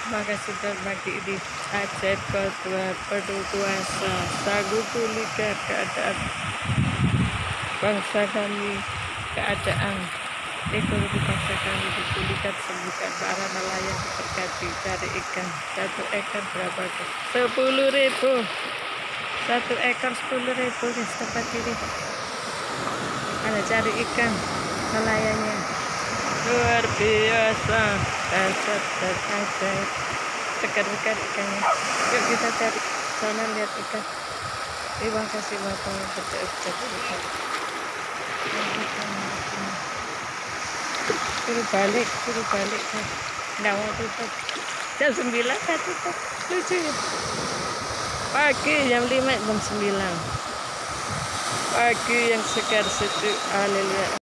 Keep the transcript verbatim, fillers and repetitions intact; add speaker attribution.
Speaker 1: Maka sudah mati di ajaib kedua penuh kuasa sanggup pulihkan keadaan bangsa kami, keadaan ekonomi bangsa kami dipulihkan, sembuhkan para nelayan diberkati, cari ikan satu ekor berapa tuh? Sepuluh ribu satu ekor sepuluh ribu di tempat ini ada cari ikan nelayannya luar biasa, dasar dan ajaib, segar-segar ikannya. Yuk kita cari sana, lihat ikan. Terima kasih Bapak berdoa. Suruh balik, suruh balik kan. Nggak mau tutup. Jam sembilan kan tutup. Lucu ya. Pagi jam lima jam sembilan. Pagi yang segar sejuk. Haleluya.